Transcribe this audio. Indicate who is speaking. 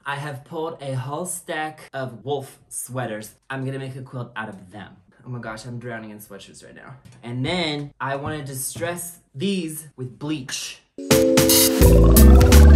Speaker 1: I have pulled a whole stack of Wolf sweaters. I'm gonna make a quilt out of them. Oh my gosh, I'm drowning in sweatshirts right now. And then I wanna distress these with bleach.